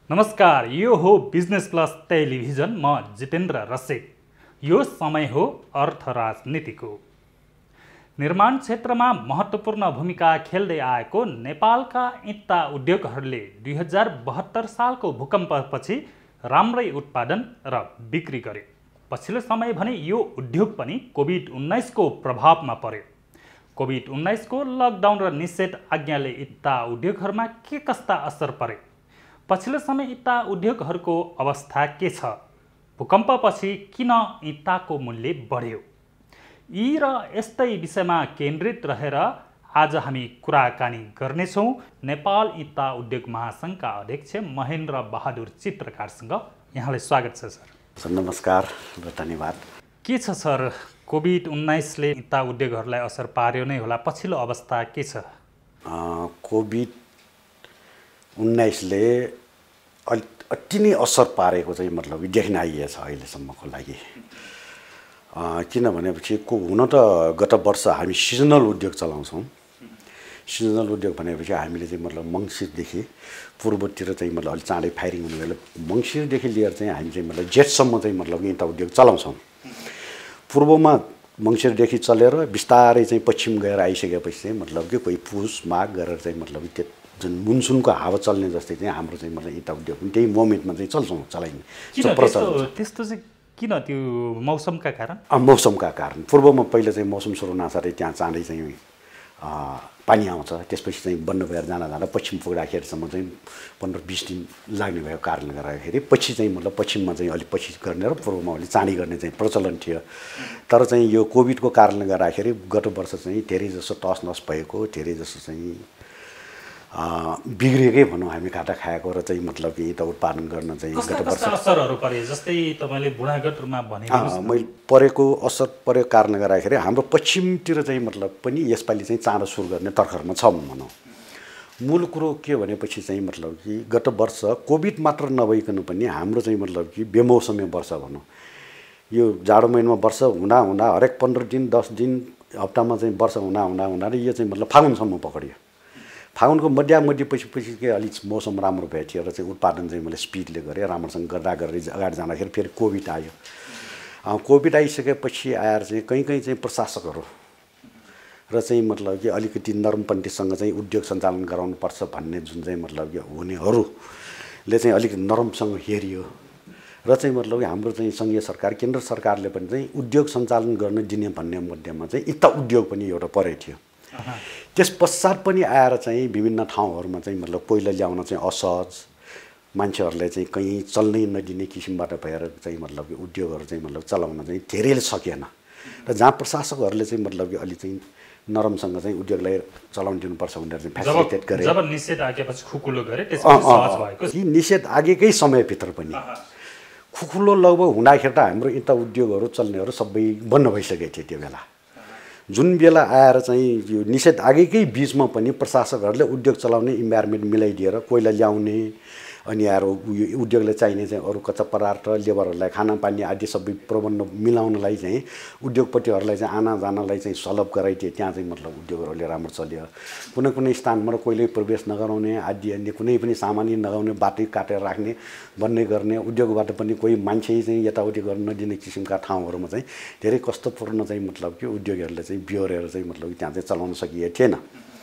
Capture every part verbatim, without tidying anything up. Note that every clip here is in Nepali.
नमस्कार, यो हो बिजनेस प्लस टेलिभिजन। म जितेन्द्र रसिक। यो समय हो अर्थ राजनीतिको। निर्माण क्षेत्रमा महत्त्वपूर्ण भूमिका खेल्दै आएको नेपालका इँटा उद्योगहरूले दुई हजार बहत्तर सालको भूकम्पपछि राम्रै उत्पादन र बिक्री गरे। पछिल्लो समय भने यो उद्योग पनि कोभिड उन्नाइस को प्रभावमा पर्यो। कोभिड उन्नाइस को लकडाउन र निषेध आज्ञाले इँटा उद्योगहरूमा के कस्ता असर परे? पछिल्लो समय इँटा उद्योगहरूको अवस्था के छ? भूकम्पपछि किन इँटाको मूल्य बढ्यो? यी र यस्तै विषयमा केन्द्रित रहेर आज हामी कुराकानी गर्नेछौँ नेपाल इँटा उद्योग महासङ्घका अध्यक्ष महेन्द्र बहादुर चित्रकारसँग। यहाँलाई स्वागत छ सर। सर नमस्कार र धन्यवाद। के छ सर, कोभिड उन्नाइसले इँटा उद्योगहरूलाई असर पार्यो नै होला, पछिल्लो अवस्था के छ? कोभिड उन्नाइसले अलि अति नै असर पारेको चाहिँ मतलब देखिन आइएछ अहिलेसम्मको लागि। किनभनेपछि को हुन त गत वर्ष हामी सिजनल उद्योग चलाउँछौँ। सिजनल उद्योग भनेपछि हामीले चाहिँ मतलब मङ्सिरदेखि पूर्वतिर चाहिँ मतलब अलिक चाँडै फायरिङ हुने बेला मङ्सिरदेखि लिएर चाहिँ हामी चाहिँ मतलब जेठसम्म चाहिँ मतलब इँटा उद्योग चलाउँछौँ। पूर्वमा मङ्सिरदेखि चलेर बिस्तारै चाहिँ पश्चिम गएर आइसकेपछि चाहिँ मतलब कि कोही पुस माघ गरेर चाहिँ मतलब त्यो जुन मुनसुनको हावा चल्ने जस्तै चाहिँ हाम्रो चाहिँ मतलब इँटा उद्योग पनि त्यही मोमेन्टमा चाहिँ चल्छौँ चलाइने। त्यस्तो चाहिँ किन? त्यो मौसमका कारण? मौसमका कारण। पूर्वमा पहिला चाहिँ मौसम सुरु नसारै त्यहाँ चाँडै चाहिँ पानी आउँछ, त्यसपछि चाहिँ बन्द भएर जाँदा जाँदा पश्चिम पुग्दाखेरिसम्म चाहिँ पन्ध्र बिस दिन लाग्ने भएको कारणले गर्दाखेरि पछि चाहिँ मतलब पश्चिममा चाहिँ अलिक पछि गर्ने र पूर्वमा अलिक चाँडी गर्ने चाहिँ प्रचलन थियो। तर चाहिँ यो कोभिडको कारणले गर्दाखेरि गत वर्ष चाहिँ धेरै जसो तस नस भएको, धेरै जसो चाहिँ बिग्रेकै भनौँ हामी काटा खाएको र चाहिँ मतलब कि इँटा उत्पादन गर्न चाहिँ गत वर्ष असरहरू परे जस्तै तपाईँले बुढागत रूपमा भने मैले परेको असर परेको कारणले गर्दाखेरि हाम्रो पश्चिमतिर चाहिँ मतलब पनि यसपालि चाहिँ चाँडो सुरु गर्ने तर्खरमा छ भनौँ। मूल कुरो के भनेपछि चाहिँ मतलब कि गत वर्ष कोभिड मात्र नभइकन पनि हाम्रो चाहिँ मतलब कि बेमौसमी वर्ष भनौँ। यो जाडो महिनामा वर्ष हुँदा हुँदा हरेक पन्ध्र दिन दस दिन हप्तामा चाहिँ वर्ष हुँदा हुँदा हुँदा यो चाहिँ मतलब फागुनसम्म पक्रियो। फागुनको मध्यामध्य पछि पछि के अलिक मौसम राम्रो भेटियो र चाहिँ उत्पादन चाहिँ मैले स्पिडले गरेँ राम्रोसँग गर्दा गर्दै अगाडि जाँदाखेरि फेरि कोभिड आयो। कोभिड आइसकेपछि आएर चाहिँ कहीँ कहीँ चाहिँ प्रशासकहरू र चाहिँ मतलब कि अलिकति नरमपन्थीसँग चाहिँ उद्योग सञ्चालन गराउनुपर्छ भन्ने जुन चाहिँ मतलब कि हुनेहरूले चाहिँ अलिक नरमसँग हेरियो र चाहिँ मतलब कि हाम्रो चाहिँ सङ्घीय सरकार केन्द्र सरकारले पनि चाहिँ उद्योग सञ्चालन गर्न दिने भन्ने मुद्दामा चाहिँ इँटा उद्योग पनि एउटा परेको थियो। त्यस पश्चात पनि आएर चाहिँ विभिन्न ठाउँहरूमा चाहिँ मतलब पहिला ल्याउन चाहिँ असहज, मान्छेहरूलाई चाहिँ कहीँ चल्नै नदिने किसिमबाट भएर चाहिँ मतलब कि उद्योगहरू चाहिँ मतलब चलाउन चाहिँ धेरैले सकेन र जहाँ प्रशासकहरूले चाहिँ मतलब कि अलि चाहिँ नरमसँग चाहिँ उद्योगलाई चलाउन दिनुपर्छ भनेर चाहिँ फेसिलिटेट गरे। जब निषेध आएपछि खुकुलो गरे त्यसपछि सहज भएको। यी निषेध आगेकै समयभित्र पनि खुकुलो लगभग हुँदाखेरि त हाम्रो इँटा उद्योगहरू चल्नेहरू सबै बन्द भइसकेको थियो। त्यो बेला जुन बेला आएर चाहिँ यो निषेध आगेकै बिचमा पनि प्रशासकहरूले उद्योग चलाउने इन्भाइरोमेन्ट मिलाइदिएर कोइला ल्याउने अनि आएर यो उद्योगलाई चाहिने चाहिँ अरू कच्चा पदार्थ लेबरहरूलाई खानापानी आदि सबै प्रबन्ध मिलाउनलाई चाहिँ उद्योगपतिहरूलाई चाहिँ आना जानलाई चाहिँ सलभ गराइदिए। त्यहाँ चाहिँ मतलब उद्योगहरूले राम्रो चल्यो। कुनै कुनै स्थानमा कोहीले प्रवेश नगराउने आदि अन्य कुनै पनि सामान्य नगाउने बाटै काटेर राख्ने भन्ने गर्ने उद्योगबाट पनि कोही मान्छे चाहिँ यताउति गर्न नदिने किसिमका ठाउँहरूमा चाहिँ धेरै कष्टपूर्ण चाहिँ मतलब कि उद्योगहरूले चाहिँ बिहोरेर चाहिँ मतलब त्यहाँ चाहिँ चलाउन सकिएको थिएन।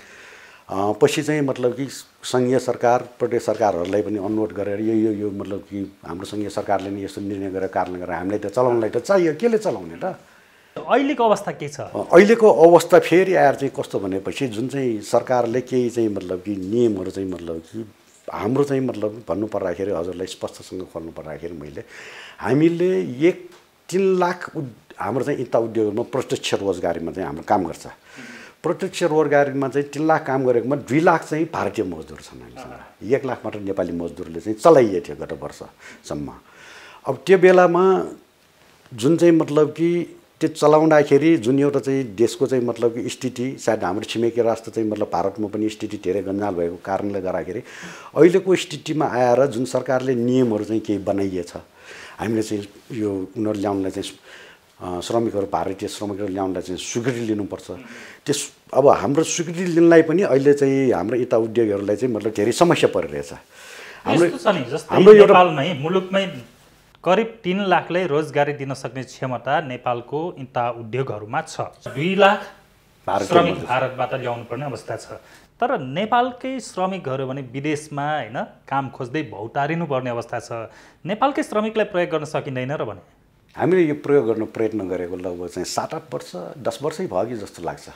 पछि चाहिँ मतलब कि सङ्घीय सरकार प्रदेश सरकारहरूलाई पनि अनुरोध गरेर यो यो यो मतलब कि हाम्रो सङ्घीय सरकारले नि यस्तो निर्णय गरेर कारणले गर्दा हामीलाई त चलाउनलाई त चाहियो, केले चलाउने त? अहिलेको अवस्था के छ? अहिलेको अवस्था फेरि आएर चाहिँ कस्तो भनेपछि जुन चाहिँ सरकारले केही चाहिँ मतलब कि नियमहरू चाहिँ मतलब कि हाम्रो चाहिँ मतलब भन्नु पर्दाखेरि हजुरलाई स्पष्टसँग खोल्नु पर्दाखेरि मैले हामीले एक तिन लाख हाम्रो चाहिँ इँटा उद्योगमा प्रत्यक्ष रोजगारीमा चाहिँ हाम्रो काम गर्छ। प्रत्यक्ष रोजगारीमा चाहिँ तिन लाख काम गरेकोमा दुई लाख चाहिँ भारतीय मजदुर छन् हामीसँग। एक लाख मात्र नेपाली मजदुरले चाहिँ चलाइएको थियो गत वर्षसम्म। अब त्यो बेलामा जुन चाहिँ मतलब कि त्यो चलाउँदाखेरि जुन एउटा चाहिँ देशको चाहिँ मतलब कि स्थिति सायद हाम्रो छिमेकी राष्ट्र चाहिँ मतलब भारतमा पनि स्थिति धेरै गन्जाल भएको कारणले गर्दाखेरि अहिलेको स्थितिमा आएर जुन सरकारले नियमहरू चाहिँ केही बनाइएछ हामीले चाहिँ यो उनीहरू ल्याउनलाई चाहिँ श्रमिकहरू भारतीय श्रमिकहरू ल्याउनलाई चाहिँ स्वीकृति लिनुपर्छ। त्यस अब हाम्रो स्वीकृति लिनलाई पनि अहिले चाहिँ हाम्रो इँटा उद्योगहरूलाई चाहिँ मतलब धेरै समस्या परिरहेछ। यस्तो छ नि जस्तै नेपालमै मुलुकमै करिब तीन लाखलाई रोजगारी दिन सक्ने क्षमता नेपालको इन्टा उद्योगहरूमा छ। दुई लाख श्रमिक भारतबाट ल्याउनु पर्ने अवस्था छ। तर नेपालकै श्रमिकहरू भने विदेशमा हैन काम खोज्दै भौतारिनु पर्ने अवस्था छ। नेपालकै श्रमिकलाई प्रयोग गर्न सकिँदैन र भने हामीले यो प्रयोग गर्न प्रयत्न गरेको लगभग चाहिँ सात आठ वर्ष दस वर्षै भयो कि जस्तो लाग्छ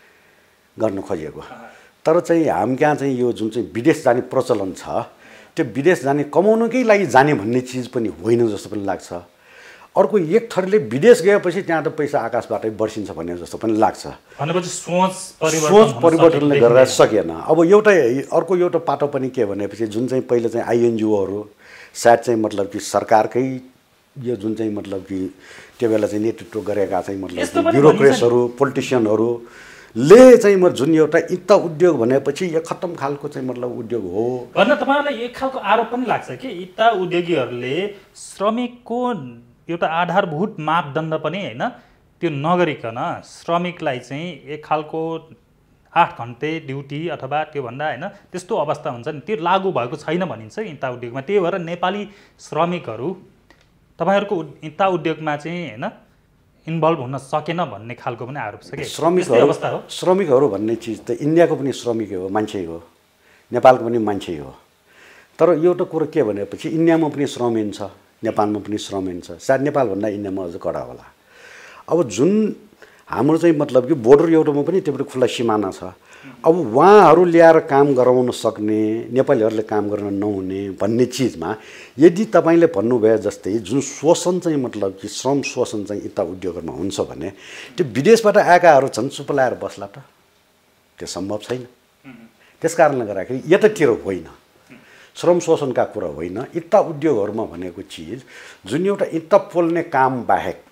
गर्न खोजेको। तर चाहिँ हामी कहाँ चाहिँ यो जुन चाहिँ विदेश जाने प्रचलन छ त्यो विदेश जाने कमाउनकै लागि जाने भन्ने चिज पनि होइन जस्तो पनि लाग्छ। अर्को एक थरीले विदेश गएपछि त्यहाँ त पैसा आकाशबाटै बर्सिन्छ भन्ने जस्तो पनि लाग्छ। भनेपछि सोच परिवर्तन सोच परिवर्तनले गरेर सकेन। अब एउटा अर्को एउटा पाटो पनि के भनेपछि जुन चाहिँ पहिले चाहिँ आइएनजिओहरू सायद चाहिँ मतलब कि सरकारकै यो जुन चाहिँ मतलब कि त्यो बेला चाहिँ नेतृत्व गरेका चाहिँ मतलब ब्युरोक्रेट्सहरू पोलिटिसियनहरूले चाहिँ म जुन एउटा इत्ता उद्योग भनेपछि एक खत्तम खालको चाहिँ मतलब उद्योग हो भन्न तपाईँलाई एक खालको आरोप पनि लाग्छ कि इत्ता उद्योगीहरूले श्रमिकको एउटा आधारभूत मापदण्ड पनि हैन त्यो नगरिकन श्रमिकलाई चाहिँ एक खालको आठ घन्टे ड्युटी अथवा त्योभन्दा हैन त्यस्तो अवस्था हुन्छ नि त्यो लागू भएको छैन भनिन्छ इत्ता उद्योगमा। त्यही भएर नेपाली श्रमिकहरू तपाईहरुको इत्ता उद्योगमा चाहिँ हैन इन्भल्भ हुन सकेन भन्ने खालको पनि आरोप छ के। श्रमिकहरू अवस्था हो श्रमिकहरू भन्ने चिज त इन्डियाको पनि श्रमिक हो मान्छे हो नेपालको पनि मान्छे हो। तर एउटा कुरो के भनेपछि इन्डियामा पनि श्रमिक छ नेपालमा पनि श्रमिक छ सायद नेपालभन्दा इन्डियामा अझ कडा होला। अब जुन हाम्रो चाहिँ मतलब कि बोर्डर एउटामा पनि त्यो खुला सिमाना छ। अब उहाँहरू ल्याएर काम गराउन सक्ने नेपालीहरूले काम गर्न नहुने भन्ने चिजमा यदि तपाईँले भन्नुभयो जस्तै जुन शोषण चाहिँ मतलब कि श्रम शोषण चाहिँ इत्ता उद्योगमा हुन्छ भने त्यो विदेशबाट आएकाहरू छन् चुप लाएर बस्ला त त्यो सम्भव छैन। त्यस कारणले गर्दाखेरि यतातिर होइन श्रम शोषणका कुरा होइन इत्ता उद्योगहरूमा भनेको चिज जुन एउटा इत्ता पोल्ने काम बाहेक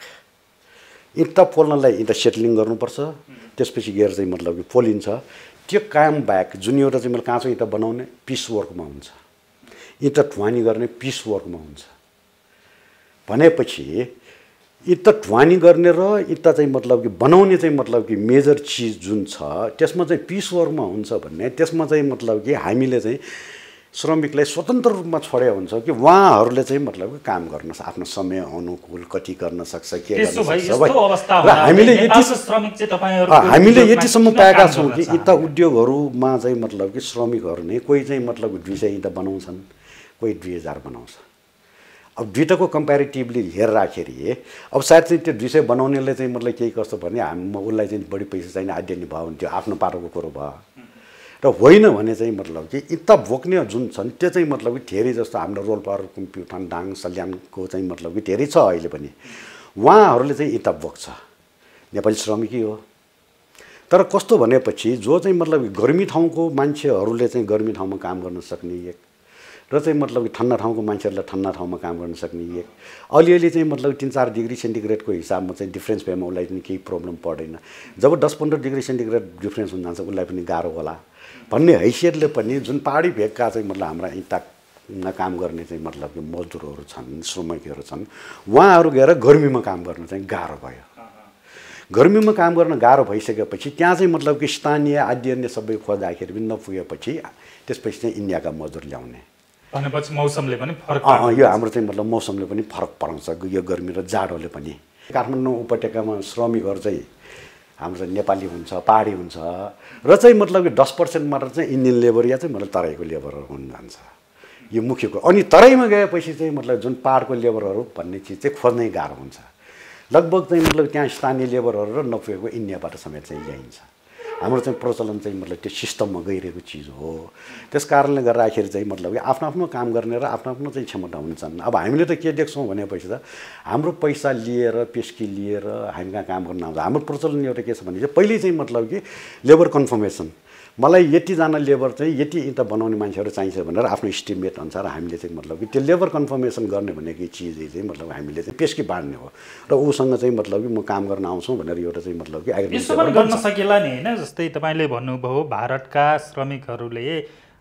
इत्ता पोल्नलाई इत्ता सेटलिङ गर्नुपर्छ त्यसपछि गएर चाहिँ मतलब कि पोलिन्छ त्यो काम बाहेक जुन एउटा चाहिँ मैले काँचो इत्ता बनाउने पिस वर्कमा हुन्छ इत्ता ढुवानी गर्ने पिस वर्कमा हुन्छ भनेपछि इत्ता ढुवानी गर्ने र इत्ता चाहिँ मतलब कि बनाउने चाहिँ मतलब कि मेजर चिज जुन छ त्यसमा चाहिँ पिस वर्कमा हुन्छ भन्ने त्यसमा चाहिँ मतलब कि हामीले चाहिँ श्रमिकलाई स्वतन्त्र रूपमा छोड्या हुन्छ कि उहाँहरूले चाहिँ मतलब कि काम गर्न आफ्नो समय अनुकूल कति गर्न सक्छ के गर्न सक्छ र हामीले यति हामीले यतिसम्म पाएका छौँ कि इत्ता उद्योगहरूमा चाहिँ मतलब कि श्रमिकहरू नै कोही चाहिँ मतलब दुई सय इत्ता बनाउँछन् कोही दुई हजार बनाउँछ। अब दुइटाको कम्पेरिटिभली हेर्दाखेरि अब सायद चाहिँ त्यो दुई सय बनाउनेले चाहिँ मतलब केही कस्तो भने हामी उसलाई चाहिँ बढी पैसा चाहिने आद्यानी भयो भने त्यो आफ्नो पाटोको कुरो भयो र होइन भने चाहिँ मतलब कि इत्ता बोक्ने जुन छन् त्यो चाहिँ मतलब कि धेरै जस्तो हाम्रो रोल्पार कुम्प्युटान डाङ सल्यानको चाहिँ मतलब कि धेरै छ अहिले पनि उहाँहरूले चाहिँ इत्ता बोक्छ नेपाली श्रमिकै हो। तर कस्तो भनेपछि जो चाहिँ मतलब कि गर्मी ठाउँको मान्छेहरूले चाहिँ गर्मी ठाउँमा काम गर्न सक्ने एक र चाहिँ मतलब कि ठन्डा ठाउँको मान्छेहरूलाई ठन्डा ठाउँमा काम गर्न सक्ने एक अलिअलि चाहिँ मतलब तिन चार डिग्री सेन्टिग्रेडको हिसाबमा चाहिँ डिफ्रेन्स भएमा उसलाई पनि केही प्रब्लम पर्दैन। जब दस पन्ध्र डिग्री सेन्टिग्रेड डिफ्रेन्स हुन जान्छ उसलाई पनि गाह्रो होला भन्ने हैसियतले पनि जुन पहाडी भेगका चाहिँ मतलब हाम्रा इत्तामा काम गर्ने चाहिँ मतलब कि मजदुरहरू छन् श्रमिकहरू छन् उहाँहरू गएर गर्मीमा काम गर्न चाहिँ गाह्रो भयो। गर्मीमा काम गर्न गाह्रो भइसकेपछि त्यहाँ चाहिँ मतलब कि स्थानीय आदि अन्य सबै खोज्दाखेरि पनि नपुगेपछि त्यसपछि चाहिँ इन्डियाका मजदुर ल्याउने भनेपछि मौसमले पनि फरक यो हाम्रो चाहिँ मतलब मौसमले पनि फरक पराउँछ यो गर्मी र जाडोले पनि। काठमाडौँ उपत्यकामा श्रमिकहरू चाहिँ हाम्रो चाहिँ नेपाली हुन्छ पहाडी हुन्छ र चाहिँ मतलब कि दस पर्सेन्ट मात्र चाहिँ इन्डियन लेबर या चाहिँ मतलब तराईको लेबरहरू हुन जान्छ यो मुख्यको। अनि तराईमा गएपछि चाहिँ मतलब जुन पहाडको लेबरहरू भन्ने चिज चाहिँ खोज्नै गाह्रो हुन्छ। लगभग चाहिँ मतलब त्यहाँ स्थानीय लेबरहरू र नपुगेको इन्डियाबाट समेत चाहिँ ल्याइन्छ। हाम्रो चाहिँ प्रचलन चाहिँ मतलब त्यो सिस्टममा गइरहेको चिज हो। त्यस कारणले गर्दाखेरि चाहिँ मतलब कि आफ्नो आफ्नो काम गर्ने र आफ्नो आफ्नो चाहिँ क्षमता हुन्छन्। अब हामीले त के देख्छौँ भनेपछि त हाम्रो पैसा लिएर पेस्की लिएर हामी कहाँ काम गर्न आउँछ। हाम्रो प्रचलन एउटा के छ भने चाहिँ पहिले चाहिँ मतलब कि लेबर कन्फर्मेसन मलाई यतिजना लेबर चाहिँ यति इत्ता बनाउने मान्छेहरू चाहिन्छ भनेर आफ्नो इस्टिमेट अनुसार हामीले चाहिँ मतलब कि त्यो लेबर कन्फर्मेसन गर्ने भनेको चिज चाहिँ मतलब हामीले चाहिँ पेस्की बाँड्ने हो र उसँग चाहिँ मतलब कि म काम गर्न आउँछु भनेर एउटा चाहिँ मतलब कि एग्रिमेन्ट गर्न सकेला नि हैन। जस्तै तपाईले भन्नुभयो भारतका श्रमिकहरूले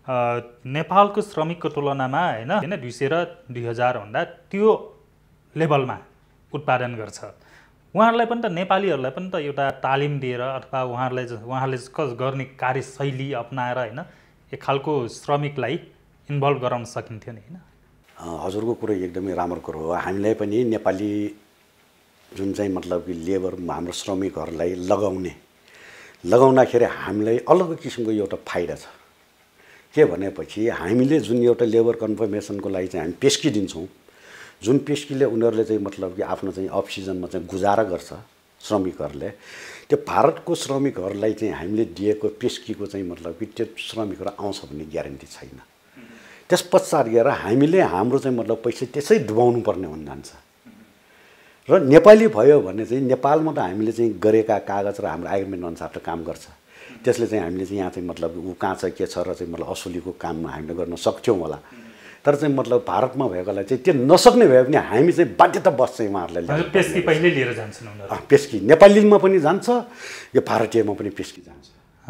नेपालको श्रमिकको तुलनामा हैन हैन दुई सय र दुई हजार भन्दा त्यो लेभलमा उत्पादन गर्छ। उहाँहरूलाई पनि त नेपालीहरूलाई पनि त एउटा तालिम दिएर अथवा उहाँहरूलाई उहाँहरूले कस गर्ने कार्यशैली अपनाएर हैन एक खालको श्रमिकलाई इन्भल्भ गराउन सकिन्थ्यो नि हैन? हजुरको कुरो एकदमै राम्रो कुरो हो। हामीलाई पनि नेपाली जुन चाहिँ मतलब कि लेबर हाम्रो श्रमिकहरूलाई लगाउने लगाउँदाखेरि हामीलाई अलग किसिमको एउटा फाइदा छ। के भनेपछि हामीले जुन एउटा लेबर कन्फर्मेसनको लागि चाहिँ हामी पेस्की दिन्छौँ, जुन पेस्कीले उनीहरूले चाहिँ मतलब कि आफ्नो चाहिँ अफ सिजनमा चाहिँ गुजारा गर्छ श्रमिकहरूले, त्यो भारतको श्रमिकहरूलाई चाहिँ हामीले दिएको पेस्कीको चाहिँ मतलब कि त्यो श्रमिकहरू आउँछ भन्ने ग्यारेन्टी छैन। त्यस पश्चात गएर हामीले हाम्रो चाहिँ मतलब पैसा त्यसै डुबाउनु पर्ने हुन जान्छ। र नेपाली भयो भने चाहिँ नेपालमा त हामीले चाहिँ गरेका कागज र हाम्रो एग्रिमेन्ट अनुसार त काम गर्छ। त्यसले चाहिँ हामीले चाहिँ यहाँ चाहिँ मतलब ऊ कहाँ छ के छ र चाहिँ मतलब असुलीको काममा हामीले गर्न सक्छौँ होला। तर चाहिँ मतलब भारतमा भएकोलाई चाहिँ त्यो नसक्ने भए पनि हामी चाहिँ बाध्यतावश चाहिँ उहाँहरूलाई पेस्की पहिल्यै लिएर जान्छन् उनीहरू। पेस्की नेपालीमा पनि जान्छ, यो भारतीयमा पनि पेस्की जान्छ।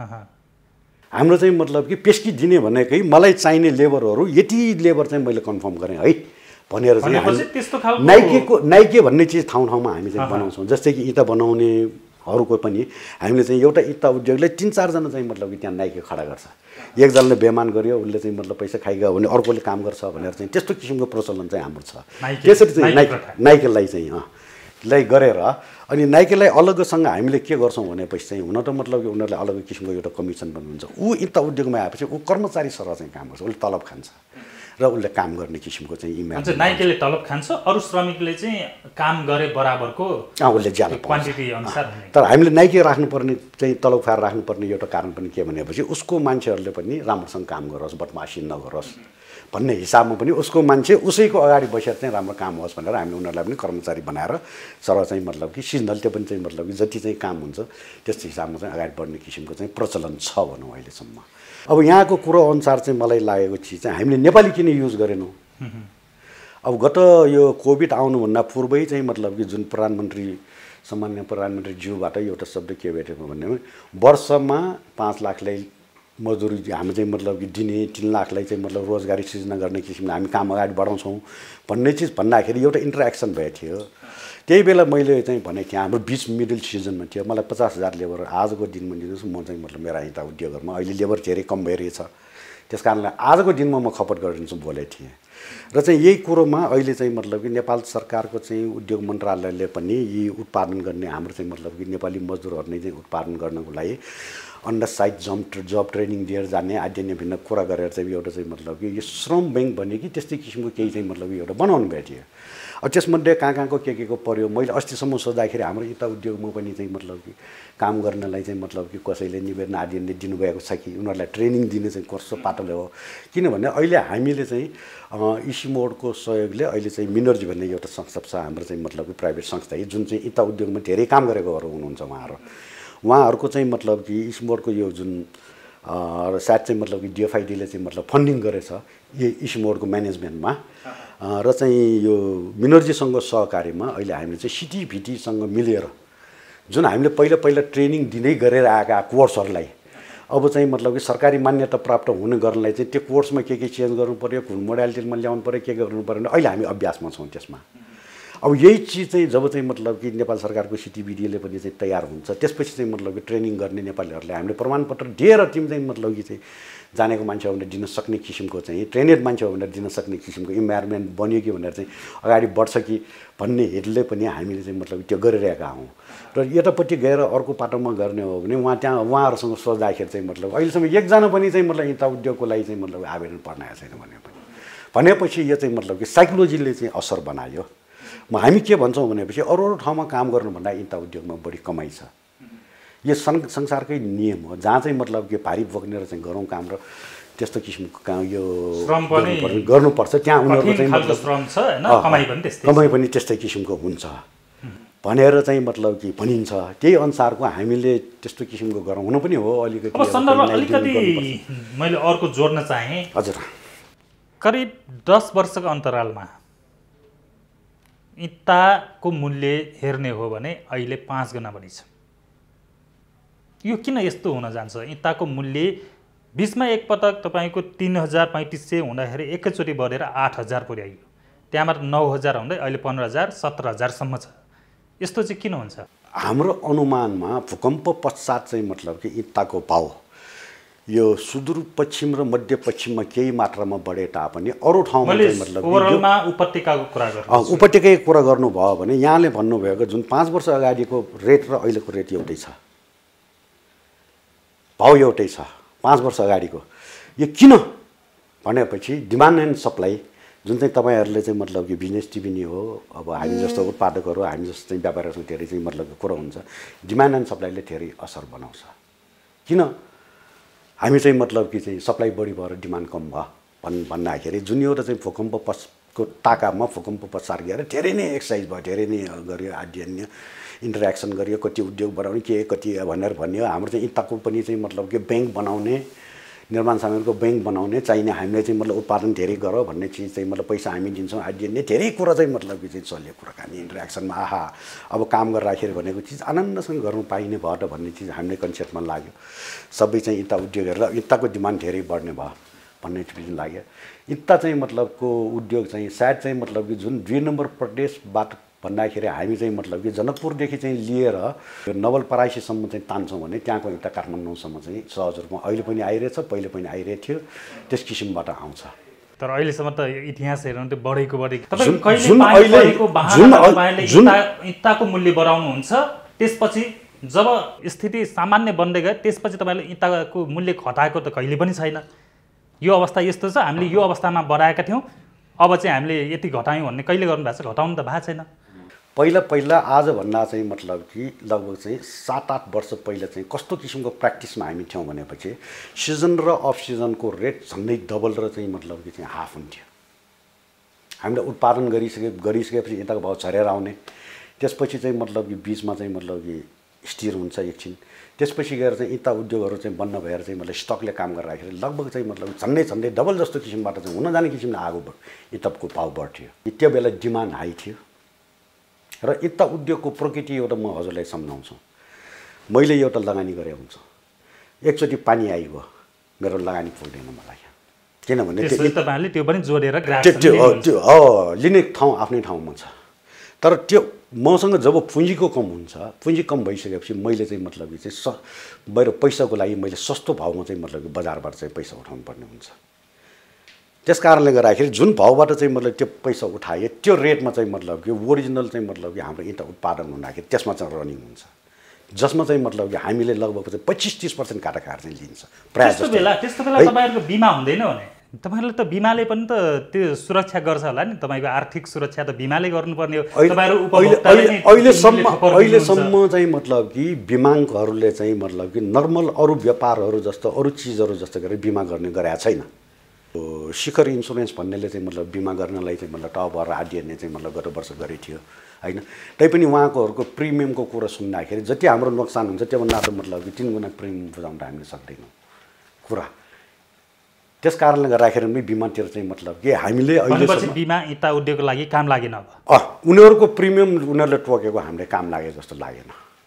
हाम्रो चाहिँ मतलब कि पेस्की दिने भनेकै मलाई चाहिने लेबरहरू यति लेबर चाहिँ मैले कन्फर्म गरेँ है भनेर चाहिँ नाइकीको नाइकी भन्ने चिज ठाउँ ठाउँमा हामी चाहिँ बनाउँछौँ। जस्तै कि इँटा बनाउनेहरूको पनि हामीले चाहिँ एउटा इँटा उद्योगले तिन चारजना चाहिँ मतलब कि त्यहाँ नाइकी खडा गर्छ। एकजनाले बेमान गर्यो, उसले चाहिँ मतलब पैसा खाइगयो भने अर्कोले काम गर्छ भनेर चाहिँ त्यस्तो किसिमको प्रचलन चाहिँ हाम्रो छ। त्यसरी चाहिँ नाइकी नाइकीलाई चाहिँ अँ लाई गरेर अनि नाइकीलाई अलगसँग हामीले के गर्छौँ भनेपछि चाहिँ हुन त मतलब कि उनीहरूले अलग किसिमको एउटा कमिसन पनि हुन्छ। ऊ इँटा उद्योगमा आएपछि ऊ कर्मचारी सरह चाहिँ काम गर्छ, उसले तलब खान्छ र उसले काम गर्ने किसिमको चाहिँ इमेज। नाइकीले तलब खान्छ, अरू श्रमिकले चाहिँ काम गरे बराबरको उसले ज्यादा क्वान्टिटी अनुसार। तर हामीले नाइकी राख्नुपर्ने चाहिँ तलब खाएर राख्नुपर्ने एउटा कारण पनि के भनेपछि उसको मान्छेहरूले पनि राम्रोसँग काम गरोस्, बदमासी नगरोस् भन्ने हिसाबमा पनि उसको मान्छे उसैको अगाडि बसेर चाहिँ राम्रो काम होस् भनेर हामीले उनीहरूलाई पनि कर्मचारी बनाएर सर चाहिँ मतलब कि सिजनल त्यो पनि चाहिँ मतलब कि जति चाहिँ काम हुन्छ त्यस्तो हिसाबमा चाहिँ अगाडि बढ्ने किसिमको चाहिँ प्रचलन छ भनौँ अहिलेसम्म। अब यहाँको कुरो अनुसार चाहिँ मलाई लागेको चिज चाहिँ हामीले नेपाली किन युज गरेनौँ। अब गत यो कोभिड आउनुभन्दा पूर्वै चाहिँ मतलब कि जुन प्रधानमन्त्री सामान्य प्रधानमन्त्री ज्यूबाट एउटा शब्द के भेटेको भन्ने वर्षमा पाँच लाखलाई मजदुरी हामी चाहिँ मतलब कि दिने, तिन लाखलाई चाहिँ मतलब रोजगारी सृजना गर्ने किसिमले हामी काम अगाडि बढाउँछौँ भन्ने चिज भन्दाखेरि एउटा इन्टरेक्सन भएको थियो। त्यही बेला मैले चाहिँ भनेको थिएँ हाम्रो बिच मिडल सिजनमा थियो, मलाई पचास हजार लेबर आजको दिनमा दिनुहोस्, म चाहिँ मतलब मेरा यता उद्योगहरूमा अहिले लेबर धेरै कम भइरहेछ, त्यस कारणले आजको दिनमा म खपत गरिदिन्छु बोलेको थिएँ। र चाहिँ यही कुरोमा अहिले चाहिँ मतलब कि नेपाल सरकारको चाहिँ उद्योग मन्त्रालयले पनि यी उत्पादन गर्ने हाम्रो चाहिँ मतलब कि नेपाली मजदुरहरूले चाहिँ उत्पादन गर्नको लागि अन्डर साइड जब जब ट्रेनिङ दिएर जाने आद्य भिन्न कुरा गरेर चाहिँ एउटा चाहिँ मतलब कि यो श्रम ब्याङ्क भन्ने कि त्यस्तै किसिमको केही चाहिँ मतलब एउटा बनाउनु भएको थियो। अब त्यसमध्ये कहाँ कहाँको के के को पर्यो मैले अस्तिसम्म सोच्दाखेरि हाम्रो यता उद्योगमा पनि चाहिँ मतलब कि काम गर्नलाई चाहिँ मतलब कि कसैले निवेदन आदिले दिनुभएको छ कि उनीहरूलाई ट्रेनिङ दिने चाहिँ कस्तो पाटोले हो। किनभने अहिले हामीले चाहिँ इसिमोडको सहयोगले अहिले चाहिँ मिनर्जी भन्ने एउटा संस्था छ हाम्रो चाहिँ मतलब कि प्राइभेट संस्था हो जुन चाहिँ यता उद्योगमा धेरै काम गरेकोहरू हुनुहुन्छ उहाँहरू। उहाँहरूको चाहिँ मतलब कि इसिमोडको यो जुन सायद चाहिँ मतलब कि डिएफआइडीले चाहिँ मतलब फन्डिङ गरेछ यो इसिमोडको म्यानेजमेन्टमा र चाहिँ यो मिनर्जीसँग सहकारीमा अहिले हामीले चाहिँ सिटिभिटीसँग मिलेर जुन हामीले पहिला पहिला ट्रेनिङ दिँदै गरेर आएका कोर्सहरूलाई अब चाहिँ मतलब कि सरकारी मान्यता प्राप्त हुने गर्नलाई चाहिँ त्यो कोर्समा के के चेन्ज गर्नु पर्यो, कुन मोडालिटीमा ल्याउनु पर्यो, के गर्नु पर्यो भने अहिले हामी अभ्यासमा छौँ त्यसमा। अब यही चिज चाहिँ जब चाहिँ मतलब कि नेपाल सरकारको सिटिभिडीले पनि चाहिँ तयार हुन्छ त्यसपछि चाहिँ मतलब कि ट्रेनिङ गर्ने नेपालीहरूले हामीले प्रमाणपत्र दिएर टिम चाहिँ मतलब कि चाहिँ जानेको मान्छे हो भनेर दिन सक्ने किसिमको चाहिँ ट्रेनेड मान्छे हो भनेर दिन सक्ने किसिमको इन्भाइरोमेन्ट बन्यो कि भनेर चाहिँ अगाडि बढ्छ कि भन्ने हेतुले पनि हामीले चाहिँ मतलब त्यो गरिरहेका हौँ। र यतापट्टि गएर अर्को पाटोमा गर्ने हो भने उहाँ त्यहाँ उहाँहरूसँग सोच्दाखेरि चाहिँ मतलब अहिलेसम्म एकजना पनि चाहिँ मतलब यता उद्योगको लागि चाहिँ मतलब आवेदन पर्नाएको छैन भने पनि भनेपछि यो चाहिँ मतलब कि साइकोलोजीले चाहिँ असर बनायो। म हामी के भन्छौँ भनेपछि अरू अरू ठाउँमा काम गर्नुभन्दा यता उद्योगमा बढी कमाइ छ। यो सं संसारकै नियम हो जहाँ चाहिँ मतलब कि भारी बोक्नेर चाहिँ गरौँ काम र त्यस्तो किसिमको काम यो गर्नुपर्छ त्यहाँ उनीहरूको चाहिँ मतलब कमाइ पनि त्यस्तै किसिमको हुन्छ भनेर चाहिँ मतलब कि भनिन्छ। त्यही अनुसारको हामीले त्यस्तो किसिमको गरौँ हुनु पनि हो। अलिकति अलिकति मैले अर्को जोड्न चाहेँ। हजुर, करिब दस वर्षको अन्तरालमा इँटाको मूल्य हेर्ने हो भने अहिले पाँच गुणा बढी छ। यो किन यस्तो हुन जान्छ? इँटाको मूल्य बिचमा एकपटक तपाईँको तीन हजार पैँतिस सय हुँदाखेरि एकैचोटि बढेर आठ हजार पुर्याइयो, त्यहाँबाट नौ हजार हुँदै अहिले पन्ध्र हजार सत्र हजारसम्म छ। यस्तो चाहिँ किन हुन्छ? हाम्रो अनुमानमा भूकम्प पश्चात चाहिँ मतलब कि इँटाको भाउ यो सुदूरपश्चिम र मध्यपश्चिममा केही मात्रामा बढे तापनि अरू ठाउँमा चाहिँ मतलब ओभरअलमा उपत्यकाको कुरा गर्नु उपत्यकाको कुरा गर्नुभयो भने यहाँले भन्नुभएको जुन पाँच वर्ष अगाडिको रेट र अहिलेको रेट एउटै छ, भाउ एउटै छ पाँच वर्ष अगाडिको। यो किन भनेपछि डिमान्ड एन्ड सप्लाई जुन चाहिँ तपाईँहरूले चाहिँ मतलब कि बिजनेस टिभी नै हो, अब हामी जस्तो उत्पादकहरू हामी जस्तो चाहिँ व्यापारीहरूसँग धेरै चाहिँ मतलब कुरो हुन्छ, डिमान्ड एन्ड सप्लाईले धेरै असर बनाउँछ। किन हामी चाहिँ मतलब कि चाहिँ सप्लाई बढी भएर डिमान्ड कम भयो भन् भन्दाखेरि जुन एउटा चाहिँ भूकम्प पछको ताकामा भूकम्प पछाडि गएर धेरै नै एक्सर्साइज भयो, धेरै नै गरियो, अध्ययन इन्टरेक्सन गरियो, कति उद्योग बनाउने के कति भनेर भन्यो। हाम्रो चाहिँ इत्ताको पनि चाहिँ मतलब कि ब्याङ्क बनाउने, निर्माण सामग्रीको ब्याङ्क बनाउने चाहिने, हामीले चाहिँ मतलब उत्पादन धेरै गर भन्ने चिज चाहिँ मतलब पैसा हामी दिन्छौँ, अध्ययन धेरै कुरा चाहिँ मतलब कि चाहिँ चल्यो कुराकानी इन्टरेक्सनमा। आहा अब काम गरेर राखेर भनेको चिज आनन्दसँग गर्नु पाइने भयो त भन्ने चिज हामीले कन्सेप्टमा लाग्यो। सबै चाहिँ इत्ता उद्योगहरू इत्ताको डिमान्ड धेरै बढ्ने भयो भन्ने चिज लाग्यो। इत्ता चाहिँ मतलबको उद्योग चाहिँ सायद चाहिँ मतलब कि जुन दुई नम्बर प्रदेशबाट भन्दाखेरि हामी चाहिँ मतलब कि जनकपुरदेखि चाहिँ लिएर नवलपरासीसम्म चाहिँ तान्छौँ भने त्यहाँको इँटा काठमाडौँसम्म चाहिँ सहज रूपमा अहिले पनि आइरहेछ, पहिले पनि आइरहेको थियो, त्यस किसिमबाट आउँछ। तर अहिलेसम्म त इतिहास हेर्नु त बढेको बढेको इँटाको मूल्य बढाउनुहुन्छ, त्यसपछि जब स्थिति सामान्य बन्दै गयो त्यसपछि तपाईँले इँटाको मूल्य घटाएको त कहिले पनि छैन। यो अवस्था यस्तो छ, हामीले यो अवस्थामा बढाएका थियौँ, अब चाहिँ हामीले यति घटायौँ भन्ने कहिले गर्नु भएको छ? घटाउनु त भएको छैन। पहिला पहिला आजभन्दा चाहिँ मतलब कि लगभग चाहिँ सात आठ वर्ष पहिला चाहिँ कस्तो किसिमको प्र्याक्टिसमा हामी थियौँ भनेपछि सिजन र अफ सिजनको रेट झन्डै डबल र चाहिँ मतलब कि चाहिँ हाफ हुन्थ्यो। हामीले उत्पादन गरिसके गरिसकेपछि यताको भाउ झरेर आउने, त्यसपछि चाहिँ मतलब कि बिचमा चाहिँ मतलब कि स्थिर हुन्छ एकछिन, त्यसपछि गएर चाहिँ इँटा उद्योगहरू चाहिँ बन्न भएर चाहिँ मतलब स्टकले काम गरेर राखेर लगभग चाहिँ मतलब झन्डै झन्डै डबल जस्तो किसिमबाट चाहिँ हुन जाने किसिमले आगो इँटाको भाउ बढ्थ्यो। त्यो बेला डिमान्ड हाई थियो र इँटा उद्योगको प्रकृति एउटा म हजुरलाई सम्झाउँछु। मैले एउटा लगानी गरे हुन्छ, एकचोटि पानी आइगयो मेरो लगानी फुल्दैन मलाई, किनभने तपाईँले त्यो पनि जोडेर त्यो लिने ठाउँ आफ्नै ठाउँमा छ। तर त्यो मसँग जब पुँजीको कम हुन्छ, पुँजी कम भइसकेपछि मैले चाहिँ मतलब कि चाहिँ स मेरो पैसाको लागि मैले सस्तो भाउमा चाहिँ मतलब कि बजारबाट चाहिँ पैसा उठाउनु पर्ने हुन्छ। त्यस कारणले गर्दाखेरि जुन भाउबाट चाहिँ मतलब त्यो पैसा उठाए त्यो रेटमा चाहिँ मतलब कि ओरिजिनल चाहिँ मतलब कि हाम्रो इँटा उत्पादन हुँदाखेरि त्यसमा चाहिँ रनिङ हुन्छ, जसमा चाहिँ मतलब कि हामीले लगभग चाहिँ पच्चिस तीस पर्सेन्ट काटाकाट चाहिँ लिन्छ प्रायः जस्तो। बेला त्यस्तो बेला तपाईँहरूको बिमा हुँदैन भने तपाईँहरूले त बिमाले पनि त त्यो सुरक्षा गर्छ होला नि, तपाईँको आर्थिक सुरक्षा त बिमाले गर्नुपर्ने हो। अहिलेसम्म अहिलेसम्म चाहिँ मतलब कि बिमाङहरूले चाहिँ मतलब कि नर्मल अरू व्यापारहरू जस्तो अरू चिजहरू जस्तो गरेर बिमा गर्ने गरेका छैन। शिखर इन्सुरेन्स भन्नेले चाहिँ मतलब बिमा गर्नलाई चाहिँ मतलब टबर आदिहरूले चाहिँ मतलब गत वर्ष गरेको थियो होइन। तैपनि उहाँकोहरूको प्रिमियमको कुरा सुन्दाखेरि जति हाम्रो नोक्सान हुन्छ त्योभन्दा त मतलब कि तिन गुणा प्रिमियम बुझाउन हामीले सक्दैनौँ कुरा। त्यस कारणले गर्दाखेरि पनि बिमातिर चाहिँ मतलब कि हामीले अहिले बिमा इँटा उद्योगको लागि काम लागेन। अब अँ उनीहरूको प्रिमियम उनीहरूले टोकेको हामीले काम लागे जस्तो लागेन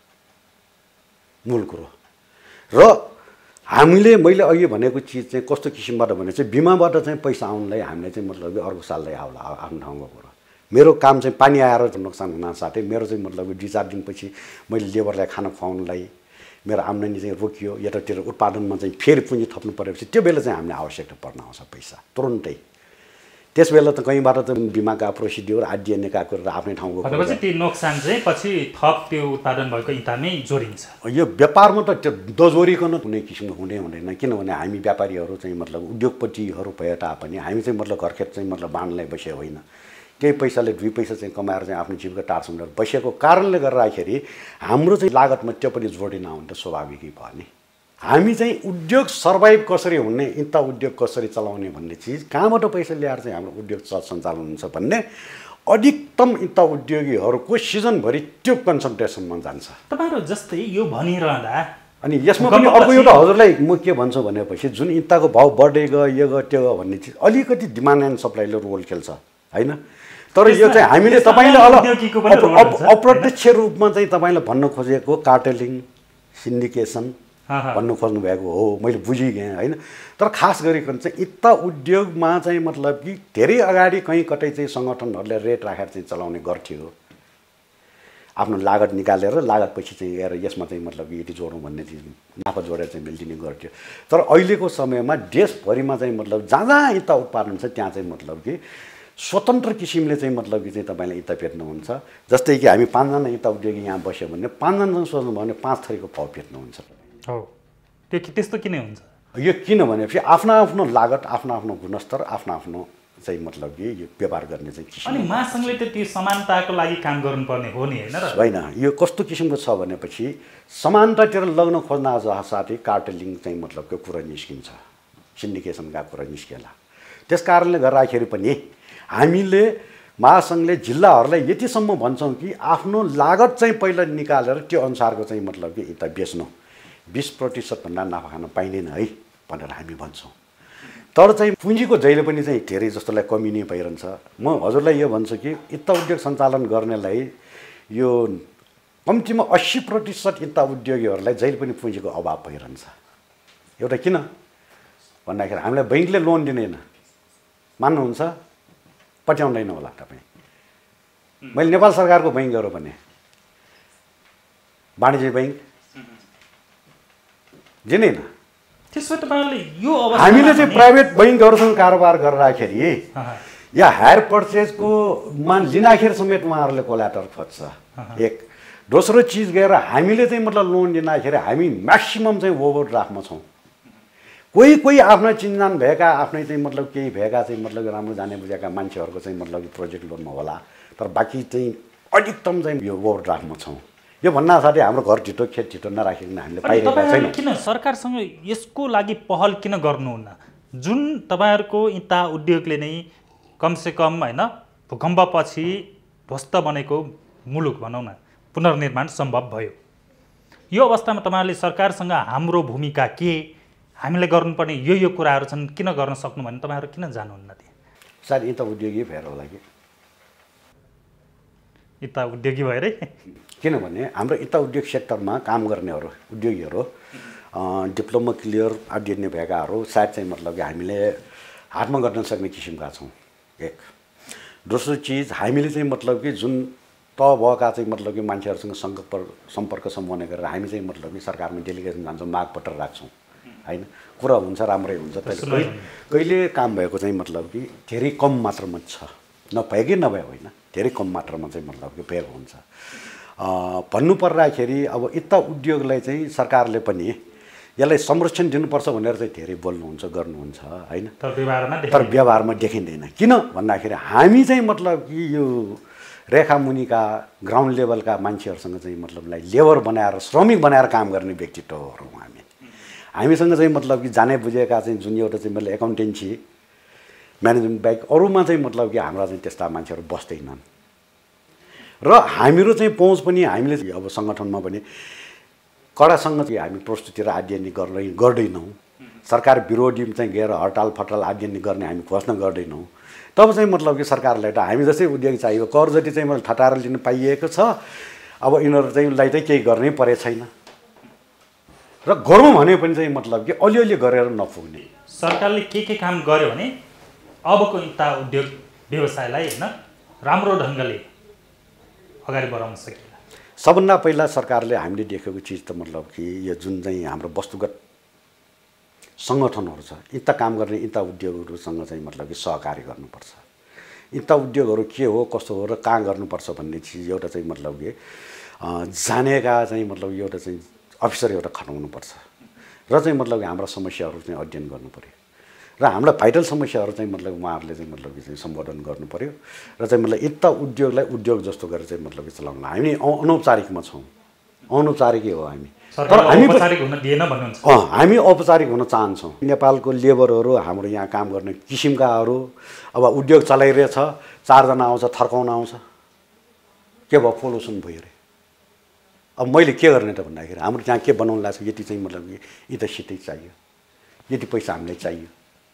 मूल कुरो। र हामीले मैले अहिले भनेको चिज चाहिँ कस्तो किसिमबाट भने चाहिँ बिमाबाट चाहिँ पैसा आउनलाई हामीले चाहिँ मतलब कि अर्को साललाई आउला आफ्नो ठाउँको कुरो। मेरो काम चाहिँ पानी आएर नोक्सान हुन साथै मेरो चाहिँ मतलब दुई चार दिनपछि मैले लेबरलाई खाना खुवाउनलाई मेरो आम्दानी चाहिँ रोकियो, यतातिर उत्पादनमा चाहिँ फेरि पुँजी थप्नु परेपछि त्यो बेला चाहिँ हामीले आवश्यकता पर्न आउँछ पैसा तुरुन्तै। त्यस बेला त कहीँबाट त बिमाका प्रोसिड्योर आदिएनका कुरा आफ्नै ठाउँको भनेपछि त्यो नोक्सान चाहिँ पछि थप त्यो उत्पादन भएको इँटामै जोडिन्छ। यो व्यापारमा त त्यो दजोरिकन कुनै किसिमको हुँदै हुँदैन, किनभने हामी व्यापारीहरू चाहिँ मतलब उद्योगपतिहरू भए तापनि हामी चाहिँ मतलब घरखेत चाहिँ मतलब बाँड्नलाई बसे होइन, केही पैसाले दुई पैसा चाहिँ कमाएर चाहिँ आफ्नो जीविका टार्छौँ बसेको कारणले गर्दाखेरि हाम्रो चाहिँ लागतमा त्यो पनि जोडिन आउनु त स्वाभाविकै भयो नि। हामी चाहिँ उद्योग सर्भाइभ कसरी हुने, इँटा उद्योग कसरी चलाउने भन्ने चिज कहाँबाट पैसा ल्याएर चाहिँ हाम्रो उद्योग सञ्चालन हुन्छ भन्ने अधिकतम इँटा उद्योगीहरूको सिजनभरि त्यो कन्सन्ट्रेसनमा जान्छ। तपाईँहरू जस्तै यो भनिरहँदा अनि यसमा पनि अर्को एउटा हजुरलाई म के भन्छु भनेपछि जुन इँटाको भाउ बढ्दै गयो यो गयो त्यो गयो भन्ने चिज अलिकति डिमान्ड एन्ड सप्लाईले रोल खेल्छ होइन। तर यो चाहिँ हामीले तपाईँले अप्रत्यक्ष रूपमा चाहिँ तपाईँलाई भन्न खोजेको कार्टेलिङ सिन्डिकेसन भन्नु खोज्नु भएको हो, मैले बुझिगएँ होइन। तर खास गरिकन चाहिँ इँटा उद्योगमा चाहिँ मतलब कि धेरै अगाडि कहीँ कतै चाहिँ सङ्गठनहरूले रेट राखेर चाहिँ चलाउने गर्थ्यो। आफ्नो लागत निकालेर लागतपछि चाहिँ हेर यसमा चाहिँ मतलब यति जोडौँ भन्ने चिज नाफा जोडेर चाहिँ मैले दिने गर्थ्यो। तर अहिलेको समयमा देशभरिमा चाहिँ मतलब जहाँ जहाँ इँटा उत्पादन छ त्यहाँ चाहिँ मतलब कि स्वतन्त्र किसिमले चाहिँ मतलब कि चाहिँ तपाईँले इँटा बेच्नुहुन्छ। जस्तै कि हामी पाँचजना इँटा उद्योगी यहाँ बस्यो भने पाँचजना सोच्नुभयो भने पाँच थरीको भाउ बेच्नुहुन्छ। हो त्यो त्यस्तो किन हुन्छ? यो किन भनेपछि आफ्नो आफ्नो लागत, आफ्नो आफ्नो गुणस्तर, आफ्नो आफ्नो चाहिँ मतलब कि यो व्यापार गर्ने चाहिँ किसिम। अनि महासङ्घले त त्यो समानताको लागि काम गर्नुपर्ने हो नि होइन र? होइन, यो कस्तो किसिमको छ भनेपछि समानतातिर लग्न खोज्न साथै कार्टेलिङ चाहिँ मतलबको कुरा निस्किन्छ, सिन्डिकेसनका कुरा निस्केला। त्यस कारणले गर्दाखेरि पनि हामीले महासङ्घले जिल्लाहरूलाई यतिसम्म भन्छौँ कि आफ्नो लागत चाहिँ पहिला निकालेर त्यो अनुसारको चाहिँ मतलब कि इँटा बेच्नु, बिस प्रतिशतभन्दा नाफा खान पाइँदैन है भनेर हामी भन्छौँ। तर चाहिँ पुँजीको जहिले पनि चाहिँ धेरै जस्तोलाई कमी नै भइरहन्छ। म हजुरलाई यो भन्छु कि इँटा उद्योग सञ्चालन गर्नेलाई यो कम्तीमा अस्सी प्रतिशत इँटा उद्योगीहरूलाई जहिले पनि पुँजीको अभाव भइरहन्छ। एउटा किन भन्दाखेरि हामीलाई बैङ्कले लोन दिँदैन, मान्नुहुन्छ? पट्याउँदैन होला तपाईँ। मैले नेपाल सरकारको बैङ्कहरू भने वाणिज्य बैङ्क दिँदैन। त्यसो तपाईँले यो अवस्था हामीले चाहिँ प्राइभेट बैङ्कहरूसँग कारोबार गर्दाखेरि या हायर पर्चेजको मान लिँदाखेरि समेत उहाँहरूले कोलाटर खोज्छ। एक दोस्रो चिज गएर हामीले चाहिँ मतलब लोन लिँदाखेरि हामी म्याक्सिमम चाहिँ ओभरड्राफ्टमा छौँ। कोही कोही आफ्ना चिन्जान भएका आफ्नै चाहिँ मतलब केही भएका चाहिँ मतलब राम्रो जाने बुझेका मान्छेहरूको चाहिँ मतलब प्रोजेक्ट लोनमा होला, तर बाँकी चाहिँ अधिकतम चाहिँ यो ओभरड्राफ्टमा छौँ। यो भन्ना साथै हाम्रो घर ढिटो खेत ढिटो नराखिकन हामीले पाइरहेका छैनौँ। किन सरकारसँग यसको लागि पहल किन गर्नुहुन्न? जुन तपाईँहरूको इँटा उद्योगले नै कमसेकम होइन भूकम्पपछि ध्वस्त बनेको मुलुक भनौँ न पुनर्निर्माण सम्भव भयो। यो अवस्थामा तपाईँहरूले सरकारसँग हाम्रो भूमिका के, हामीले गर्नुपर्ने यो यो कुराहरू छन्, किन गर्न सक्नु भने तपाईँहरू किन जानुहुन्न त्यहाँ? सायद इँटा उद्योगी भएर होला कि इँटा उद्योगी भएरै? किनभने हाम्रो इँटा उद्योग सेक्टरमा काम गर्नेहरू उद्योगीहरू डिप्लोमा क्लियर आदि भएकाहरू सायद चाहिँ मतलब कि हामीले हातमा गर्न सक्ने किसिमका छौँ। एक दोस्रो चिज हामीले चाहिँ मतलब कि जुन त भएका चाहिँ मतलब कि मान्छेहरूसँग सम्पर्क सम्पर्क सम्बन्ध गरेर हामी चाहिँ मतलब कि सरकारमा डेलिगेसन जान्छौँ, मागपत्र राख्छौँ होइन। कुरा हुन्छ राम्रै हुन्छ, तर कहिले काम भएको चाहिँ मतलब कि धेरै कम मात्रामा छ, नभएकै नभए होइन, धेरै कम मात्रामा चाहिँ मतलब कि भएको हुन्छ। भन्नु पर्दाखेरि अब इँटा उद्योगलाई चाहिँ सरकारले पनि यसलाई संरक्षण दिनुपर्छ भनेर चाहिँ धेरै बोल्नुहुन्छ गर्नुहुन्छ होइन, तर व्यवहारमा देखिँदैन। किन भन्दाखेरि हामी चाहिँ मतलब कि यो रेखा मुनिका ग्राउन्ड लेभलका मान्छेहरूसँग चाहिँ मतलबलाई लेबर बनाएर श्रमिक बनाएर काम गर्ने व्यक्तित्वहरू हामी हामीसँग चाहिँ मतलब कि जाने बुझेका चाहिँ जुन एउटा चाहिँ मतलब एकाउन्टेन्सी म्यानेजमेन्ट बाहेक अरूमा चाहिँ मतलब कि हाम्रा चाहिँ त्यस्ता मान्छेहरू बस्दैनन्। र हामीहरू चाहिँ पहुँच पनि हामीले अब सङ्गठनमा पनि कडासँग चाहिँ हामी प्रस्तुति र आद्यानी गर्ने गर्दैनौँ। सरकार विरोधी चाहिँ गएर हडताल फडताल आद्यानी गर्ने हामी घोषणा गर्दैनौँ। तब चाहिँ मतलब कि सरकारलाई त हामी जस्तै उद्योग चाहियो, कर जति चाहिँ मैले ठटाएर लिनु पाइएको छ, अब यिनीहरू चाहिँ उसलाई चाहिँ केही गर्नै परेको छैन र गरौँ भने पनि चाहिँ मतलब कि अलिअलि गरेर नपुग्ने। सरकारले के के काम गर्यो भने अबको इँटा उद्योग व्यवसायलाई होइन राम्रो ढङ्गले अगाडि बढाउन सकिन्छ? सबभन्दा पहिला सरकारले हामीले देखेको चिज त मतलब कि यो जुन चाहिँ हाम्रो वस्तुगत सङ्गठनहरू छ, इँटा काम गर्ने इँटा उद्योगहरूसँग चाहिँ मतलब कि सहकारी गर्नुपर्छ। इँटा उद्योगहरू के हो कस्तो हो र कहाँ गर्नुपर्छ भन्ने चिज एउटा चाहिँ मतलब कि जानेका चाहिँ मतलब एउटा चाहिँ अफिसर एउटा खटाउनुपर्छ र चाहिँ मतलब कि हाम्रा समस्याहरू चाहिँ अध्ययन गर्नु पऱ्यो र हाम्रा भाइटल समस्याहरू चाहिँ मतलब उहाँहरूले चाहिँ मतलब कि चाहिँ सम्बोधन गर्नु पऱ्यो र चाहिँ मतलब इँटा उद्योगलाई उद्योग जस्तो गरेर चाहिँ मतलब कि चलाउनु। हामी अनौपचारिकमा छौँ, अनौपचारिकै हो हामी, तर हामी औपचारिक हुन दिएन भन्नुहुन्छ? अँ हामी औपचारिक हुन चाहन्छौँ। नेपालको लेबरहरू हाम्रो यहाँ काम गर्ने किसिमकाहरू अब उद्योग चलाइरहेछ, चारजना आउँछ थर्काउन आउँछ, के भयो पोल्युसन भयो अरे। अब मैले के गर्ने त भन्दाखेरि हाम्रो त्यहाँ के बनाउनु लाग्छ, यति चाहिँ मतलब कि इँटा सिटै चाहियो, यति पैसा हामीलाई चाहियो,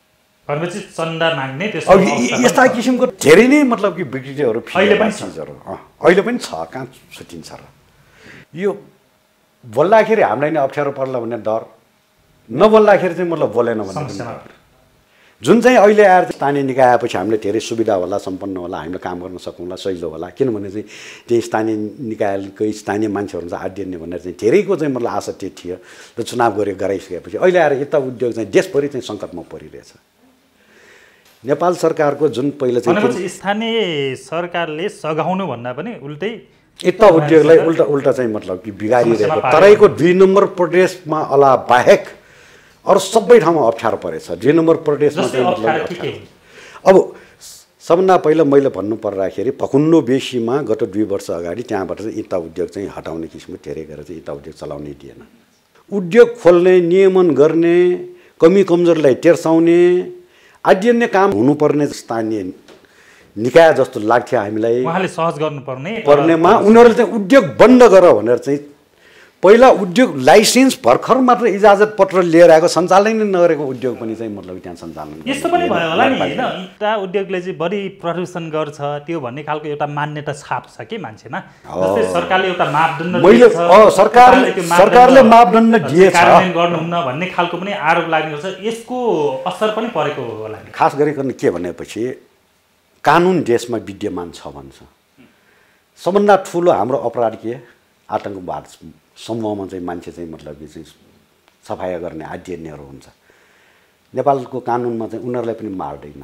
चन्दा माग्ने अब यस्ता किसिमको धेरै नै मतलब कि विकृतिहरू अहिले पनि चिजहरू अहिले पनि छ, कहाँ छुट्टिन्छ र। यो बोल्दाखेरि हामीलाई नै अप्ठ्यारो पर्ला भन्ने डर, नबोल्दाखेरि चाहिँ मतलब बोलेन भन्ने जुन चाहिँ अहिले आएर स्थानीय निकाय आएपछि हामीले धेरै सुविधा होला, सम्पन्न होला, हामीले काम गर्न सकौँला, सजिलो होला। किनभने चाहिँ त्यही स्थानीय निकायकै स्थानीय मान्छेहरू चाहिँ आडिएन्ने भनेर चाहिँ धेरैको चाहिँ मतलब आशा त्यो थियो र चुनाव गरे गराइसकेपछि अहिले आएर यता उद्योग चाहिँ देशभरि चाहिँ सङ्कटमा परिरहेछ। नेपाल सरकारको जुन पहिला चाहिँ स्थानीय सरकारले सघाउनु भन्दा पनि उल्टै यता उद्योगलाई उल्टा उल्टा चाहिँ मतलब कि बिगारिरहेको। तराईको दुई नम्बर प्रदेशमा अला बाहेक अरू सबै ठाउँमा अप्ठ्यारो परेछ। दुई नम्बर प्रदेशमा चाहिँ मतलब अब सबभन्दा पहिला मैले भन्नु पर्दाखेरि फकुन्डो बेसीमा गत दुई वर्ष अगाडि त्यहाँबाट चाहिँ इँटा उद्योग चाहिँ हटाउने किसिमको धेरै गरेर चाहिँ इँटा उद्योग चलाउनै दिएन। उद्योग खोल्ने, नियमन गर्ने, कमी कमजोरलाई तेर्साउने, आडिन्ने काम हुनुपर्ने स्थानीय निकाय जस्तो लाग्थ्यो हामीलाई। उहाँले सहज गर्नुपर्ने पर्नेमा उनीहरूले चाहिँ उद्योग बन्द गर भनेर चाहिँ पहिला उद्योग लाइसेन्स भर्खर मात्र इजाजत पत्र लिएर आएको सञ्चालन नै नगरेको उद्योग पनि चाहिँ मतलब त्यहाँ सञ्चालन यस्तो पनि भयो होला नि हैन। इँटा उद्योगले चाहिँ बढी प्रदूषण गर्छ त्यो भन्ने खालको एउटा मान्यता छाप छ के मान्छेमा। जस्तै सरकारले एउटा मापदण्ड मैले सरकारले सरकारले मापदण्ड दिएछ कार्यान्वयन गर्नुहुन्न भन्ने खालको पनि आरोप लाग्ने गर्छ। यसको असर पनि परेको होला नि। खास गरिकन के भनेपछि कानुन देशमा विद्यमान छ भन्छ। सबभन्दा ठुलो हाम्रो अपराध के आतंकवाद समूहमा चाहिँ मान्छे चाहिँ मतलब कि चाहिँ सफाया गर्ने आडिएन्नेहरू हुन्छ। नेपालको कानुनमा चाहिँ उनीहरूलाई पनि मार्दैन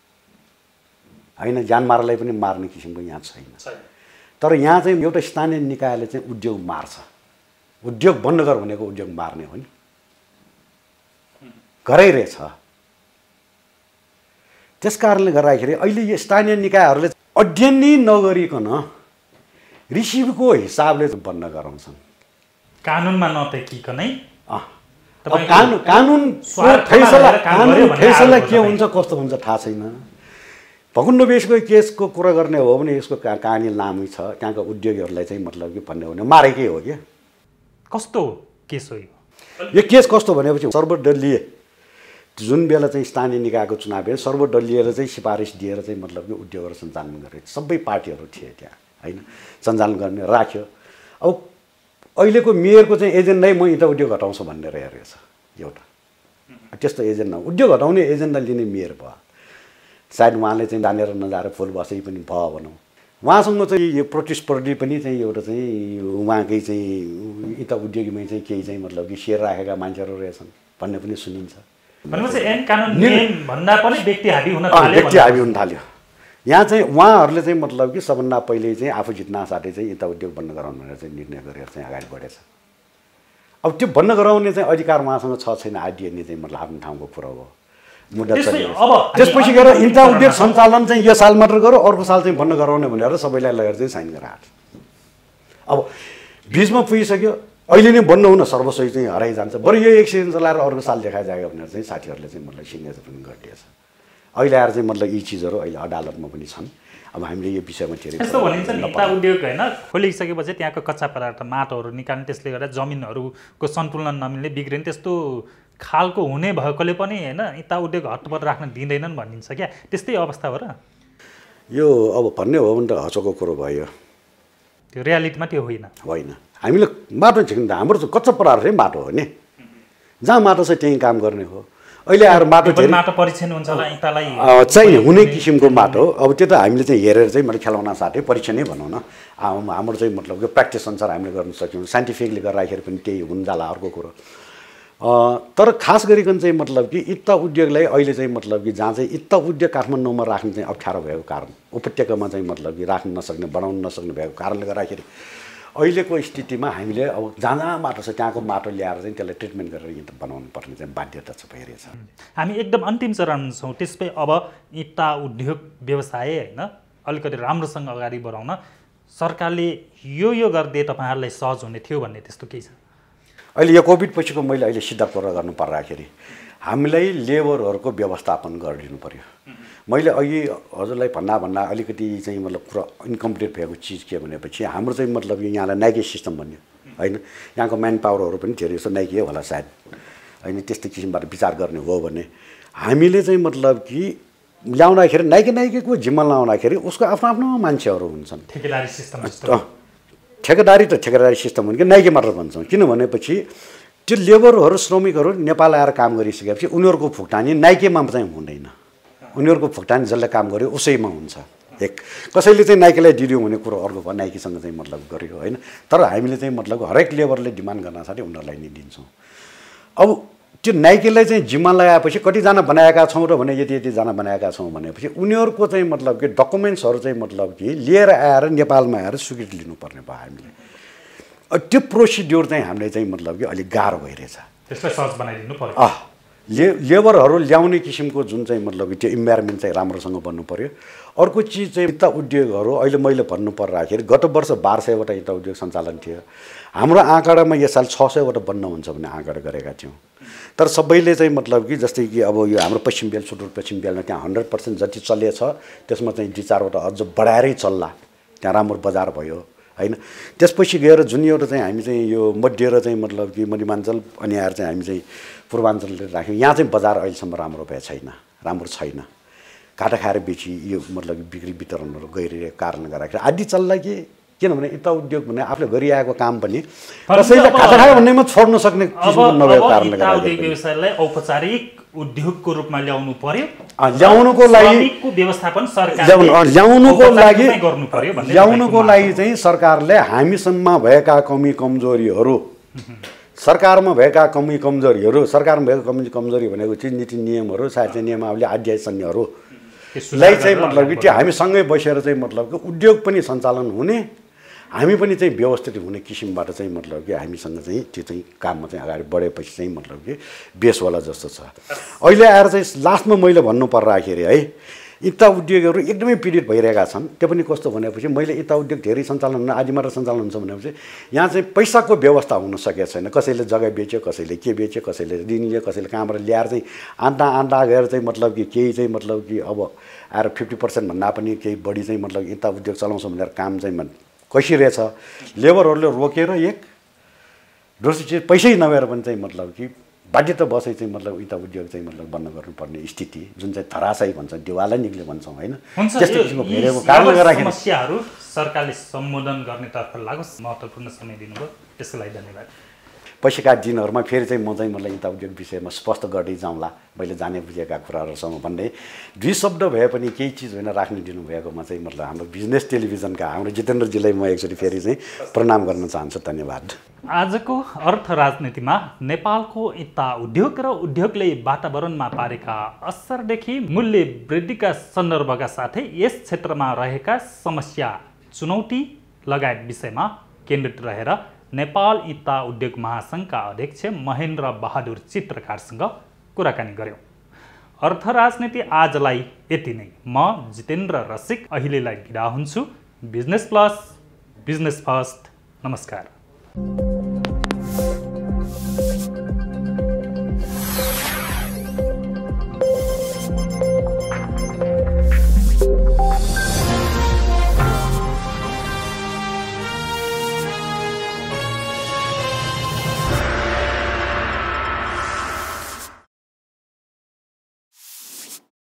होइन, जानमारालाई पनि मार्ने किसिमको यहाँ छैन। तर यहाँ चाहिँ एउटा स्थानीय निकायले चाहिँ उद्योग मार्छ। उद्योग बन्द गर भनेको उद्योग मार्ने हो नि, गराइरहेछ। त्यस कारणले गर्दाखेरि अहिले यो स्थानीय निकायहरूले अध्ययन नै नगरिकन रिसिभको हिसाबले बन्द गराउँछन्। कानुनमा नदेखिकनै कानुन कानुन फैसला कानुन फैसला के हुन्छ कस्तो हुन्छ थाहा छैन। भकुण्डो बेसको केसको कुरा गर्ने हो भने यसको कहानी लामै छ। त्यहाँका उद्योगीहरूलाई चाहिँ मतलब कि भन्ने हो भने मारेकै हो क्या। कस्तो केस हो यो? यो केस कस्तो भनेपछि सर्वदलीय जुन बेला चाहिँ स्थानीय निकायको चुनाव भयो सर्वदलीयले चाहिँ सिफारिस दिएर चाहिँ मतलब कि उद्योगहरू सञ्चालन गरे। सबै पार्टीहरू थिए त्यहाँ होइन, सञ्चालन गर्ने राख्यो। अब अहिलेको मेयरको चाहिँ एजेन्डै म इँटा उद्योग हटाउँछु भन्ने रहेछ एउटा। त्यस्तो एजेन्डा उद्योग हटाउने एजेन्डा लिने मेयर भयो। सायद उहाँले चाहिँ जानेर नजाएर फुल बसै पनि भयो भनौँ। उहाँसँग चाहिँ यो प्रतिस्पर्धी पनि चाहिँ एउटा चाहिँ उहाँकै चाहिँ इँटा उद्योगीमै चाहिँ केही चाहिँ मतलब कि सेयर राखेका मान्छेहरू रहेछन् भन्ने पनि सुनिन्छ। भनेपछि ऐन कानुन नियम भन्दा पनि व्यक्ति हाबी हुन थाल्यो। व्यक्ति हाबी हुन थाल्यो। यहाँ चाहिँ उहाँहरूले चाहिँ मतलब कि सबभन्दा पहिले चाहिँ आफू जित्न साथै चाहिँ इँटा उद्योग बन्द गराउनु भनेर चाहिँ निर्णय गरेर चाहिँ अगाडि बढेछ। अब त्यो बन्द गराउने चाहिँ अधिकार उहाँसँग छ छैन आइडिएनले चाहिँ मतलब आफ्नो ठाउँको कुरा हो, मुद्दा छ। त्यसपछि गएर इँटा उद्योग सञ्चालन चाहिँ यो साल मात्र गरौँ, अर्को साल चाहिँ बन्द गराउने भनेर सबैलाई लगेर चाहिँ साइन गराएको। अब बिचमा पुगिसक्यो, अहिले नै बन्द हुन सर्वस्व चाहिँ हराइजान्छ। बरु यो एक सिजन चलाएर अर्को साल देखाइजायो भनेर चाहिँ साथीहरूले चाहिँ मतलब सिग्नेचर पनि गरिदिएछ। अहिले आएर चाहिँ मतलब यी चिजहरू अहिले अदालतमा पनि छन्। अब हामीले यो विषयमा धेरै यस्तो भनिन्छ नि इँटा उद्योग होइन खोलिसकेपछि त्यहाँको कच्चा पदार्थ माटोहरू निकाल्ने, त्यसले गर्दा जमिनहरूको सन्तुलन नमिल्ने बिग्रिने त्यस्तो खालको हुने भएकोले पनि होइन इँटा उद्योग हतपत राख्न दिँदैनन् भनिन्छ क्या। त्यस्तै अवस्था हो र यो? अब भन्ने हो भने त हचोको कुरो भयो, त्यो रियालिटीमा त्यो होइन होइन। हामीले माटो झिक्नु त हाम्रो कच्चा पदार्थ नै माटो हो नि, जहाँ माटो छ त्यहीँ काम गर्ने हो। अहिले आएर माटो माटो परीक्षण हुन्छ होला इँटालाई चाहिँ हुने किसिमको माटो। अब त्यो त हामीले चाहिँ हेरेर चाहिँ मैले खेलाउन साथै परीक्षण नै भनौँ न। हाम्रो चाहिँ मतलब यो प्र्याक्टिस अनुसार हामीले गर्न सक्यौँ। साइन्टिफिकली गर्दाखेरि पनि त्यही हुन जाला अर्को कुरो। तर खास गरिकन चाहिँ मतलब कि इँटा उद्योगलाई अहिले चाहिँ मतलब कि जहाँ चाहिँ इँटा उद्योग काठमाडौँमा राख्नु चाहिँ अप्ठ्यारो भएको कारण, उपत्यकामा चाहिँ मतलब कि राख्न नसक्ने बनाउन नसक्ने भएको कारणले गर्दाखेरि अहिलेको स्थितिमा हामीले अब जहाँ जहाँ माटो छ त्यहाँको माटो ल्याएर चाहिँ त्यसलाई ट्रिटमेन्ट गरेर इँटा बनाउनु पर्ने चाहिँ बाध्यता छ भइरहेछ। हामी एकदम अन्तिम चरणमा छौँ। त्यसपछि अब इँटा उद्योग व्यवसाय होइन अलिकति राम्रोसँग अगाडि बढाउन सरकारले यो यो गरिदिए तपाईँहरूलाई सहज हुने थियो भन्ने त्यस्तो केही छ? अहिले यो कोभिड पछिको मैले अहिले सिधा कुरा गर्नु पर्दाखेरि हामीलाई लेबरहरूको व्यवस्थापन गरिदिनु पर्यो। मैले अघि हजुरलाई भन्दा भन्दा अलिकति चाहिँ मतलब कुरा इन्कम्प्लिट भएको चिज के भनेपछि हाम्रो चाहिँ मतलब यहाँलाई नाइके सिस्टम भन्यो होइन। यहाँको म्यान पावरहरू पनि धेरै जस्तो नाइके होला सायद होइन। त्यस्तै किसिमबाट विचार गर्ने हो भने हामीले चाहिँ मतलब कि ल्याउँदाखेरि नाइके नाइकेको जिम्मा लाउँदाखेरि उसको आफ्नो आफ्नो मान्छेहरू हुन्छन्। ठेकेदारी सिस्टम ठेकेदारी त ठेकेदारी सिस्टम हो कि नाइके मात्र भन्छौँ। किन भनेपछि त्यो लेबरहरू श्रमिकहरू नेपाल आएर काम गरिसकेपछि उनीहरूको भुक्तानी नाइकेमा चाहिँ हुँदैन। उनीहरूको भुक्तानी जसले काम गर्यो उसैमा हुन्छ। एक कसैले चाहिँ नाइकेलाई दिदियो भने कुरो अर्को भयो, नाइकेसँग चाहिँ मतलब गर्यो होइन। तर हामीले चाहिँ मतलब हरेक लेबरले डिमान्ड गर्न साथै उनीहरूलाई नै दिन्छौँ। अब त्यो नाइकेलाई चाहिँ जिम्मा लगाएपछि कतिजना बनाएका छौँ र भने यति यतिजना बनाएका छौँ भनेपछि उनीहरूको चाहिँ मतलब कि डकुमेन्ट्सहरू चाहिँ मतलब कि लिएर आएर नेपालमा आएर स्वीकृति लिनुपर्ने भयो हामीले। त्यो प्रोसिड्योर चाहिँ हामीले चाहिँ मतलब कि अलिक गाह्रो भइरहेछ। त्यसलाई सहज बनाइदिनु पर्यो। अँ ले लेबरहरू ल्याउने किसिमको जुन चाहिँ मतलब कि त्यो इन्भाइरोमेन्ट चाहिँ राम्रोसँग बन्नु पर्यो। अर्को चिज चाहिँ इता उद्योगहरू अहिले मैले भन्नु पर्दाखेरि गत वर्ष बाह्र सयवटा इता उद्योग सञ्चालन थियो। हाम्रो आँकडामा यस साल छ सयवटा बन्न हुन्छ भन्ने आँकडा गरेका थियौँ। तर सबैले चाहिँ मतलब कि जस्तै कि अब यो हाम्रो पश्चिम बेल सुदूरपश्चिम बेलमा त्यहाँ हन्ड्रेड पर्सेन्ट जति चलेछ त्यसमा चाहिँ दुई चारवटा अझ बढाएरै चल्ला, त्यहाँ राम्रो बजार भयो होइन। त्यसपछि गएर जुन एउटा चाहिँ हामी चाहिँ यो मध्य र चाहिँ मतलब कि मध्यमाञ्चल अनि आएर चाहिँ हामी चाहिँ पूर्वाञ्चलले राख्यौँ। यहाँ चाहिँ बजार अहिलेसम्म राम्रो भए छैन, राम्रो छैन। काटा खाएर बेची यो मतलब बिक्री वितरणहरू गइरहेको कारणले गर्दाखेरि आदि चल्ला कि किनभने इता उद्योग भने आफूले गरिआएको काम पनि कसैले काटा खायो भन्नेमा छोड्न सक्ने किसिमको नभएको कारणले गर्दाखेरि व्यवसायलाई औपचारिक उद्योगको रूपमा ल्याउनु पर्यो। ल्याउनुको लागि व्यवस्थापन सरकारले ल्याउनुको लागि गर्नु पर्यो भन्ने ल्याउनुको लागि चाहिँ सरकारले हामीसम्म भएका कमी कमजोरीहरू सरकारमा भएका कमी कमजोरीहरू सरकारमा भएका कमी कमजोरी भनेको चाहिँ नीति नियमहरू साहित्य नियमावली आद्य संज्ञहरूलाई चाहिँ मतलब कि त्यो हामी सँगै बसेर चाहिँ मतलब कि उद्योग पनि सञ्चालन हुने हामी पनि चाहिँ व्यवस्थित हुने किसिमबाट चाहिँ मतलब कि हामीसँग चाहिँ त्यो चाहिँ काममा चाहिँ अगाडि बढेपछि चाहिँ मतलब कि बेसवाला जस्तो छ। अहिले आएर चाहिँ लास्टमा मैले भन्नु पर्दाखेरि है इता उद्योगहरू एकदमै पीडित भइरहेका छन्। त्यो पनि कस्तो भनेपछि मैले इता उद्योग धेरै सञ्चालन हुन आदि मात्र सञ्चालन हुन्छ भनेपछि यहाँ चाहिँ पैसाको व्यवस्था हुन सकेको छैन। कसैले जग्गा बेच्यो, कसैले के बेच्यो, कसैले ऋण लियो, कसैले कहाँबाट ल्याएर चाहिँ आँटा आँटा गएर चाहिँ मतलब कि केही चाहिँ मतलब कि अब आएर फिफ्टी पर्सेन्ट भन्दा पनि केही बढी चाहिँ मतलब इता उद्योग चलाउँछ भनेर काम चाहिँ कसिरहेछ। लेबरहरूले रोकेर एक दोस्रो चिज पैसै नभएर पनि चाहिँ मतलब कि बाध्यता बसै चाहिँ मतलब इता उद्योग चाहिँ मतलब बन्द गर्नुपर्ने स्थिति जुन चाहिँ धराशयी भन्छ दिवालै निक्ल्यो भन्छौँ होइन। त्यस्तो किसिमको भइरहेको कारणले गर्दाखेरि समस्याहरू सरकारले सम्बोधन गर्नेतर्फ लागोस्। महत्त्वपूर्ण समय दिनुभयो, त्यसको लागि धन्यवाद। पछिका दिनहरूमा फेरि चाहिँ म चाहिँ मलाई इता उद्योग विषयमा स्पष्ट गर्दै जाउँला मैले जाने बुझेका कुराहरूसँग भन्ने दुई शब्द भए पनि केही चिज होइन राख्ने दिनुभएकोमा चाहिँ मतलब हाम्रो बिजनेस टेलिभिजनका हाम्रो जितेन्द्रजीलाई म एकचोटि फेरि चाहिँ प्रणाम गर्न चाहन्छु। धन्यवाद। आजको अर्थ राजनीतिमा नेपालको इता उद्योग र उद्योगले वातावरणमा पारेका असरदेखि मूल्य वृद्धिका सन्दर्भका साथै यस क्षेत्रमा रहेका समस्या चुनौती लगायत विषयमा केन्द्रित रहेर नेपाल इता उद्योग महासङ्घका अध्यक्ष महेन्द्र बहादुर चित्रकारसँग कुराकानी गऱ्यौँ। अर्थ राजनीति आजलाई यति नै। म जितेन्द्र रसिक अहिलेलाई बिदा हुन्छु। Business plus, business first. नमस्कार।